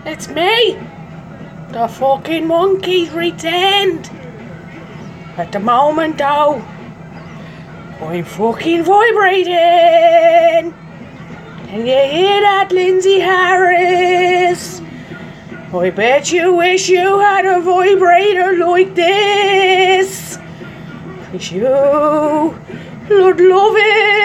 It's me! The fucking monkey's returned! At the moment though, I'm fucking vibrating! Can you hear that, Lindsay Harris? I bet you wish you had a vibrator like this! 'Cause you would love it!